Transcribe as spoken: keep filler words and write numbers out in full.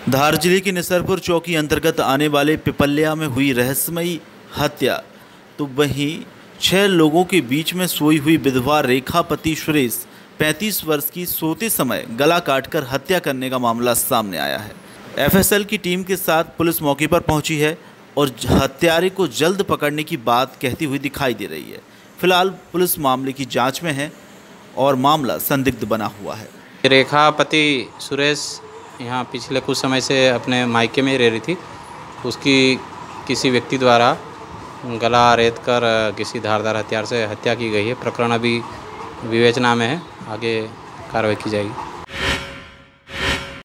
धार जिले की निसरपुर चौकी अंतर्गत आने वाले पिपल्या में हुई रहस्यमयी हत्या। तो वहीं छह लोगों के बीच में सोई हुई विधवा रेखा पति सुरेश पैंतीस वर्ष की सोते समय गला काटकर हत्या करने का मामला सामने आया है। एफएसएल की टीम के साथ पुलिस मौके पर पहुंची है और हत्यारे को जल्द पकड़ने की बात कहती हुई दिखाई दे रही है। फिलहाल पुलिस मामले की जांच में है और मामला संदिग्ध बना हुआ है। रेखा पति सुरेश यहाँ पिछले कुछ समय से अपने मायके में रह रही थी। उसकी किसी व्यक्ति द्वारा गला रेत कर किसी धारदार हथियार से हत्या की गई है। प्रकरण अभी विवेचना में है, आगे कार्रवाई की जाएगी।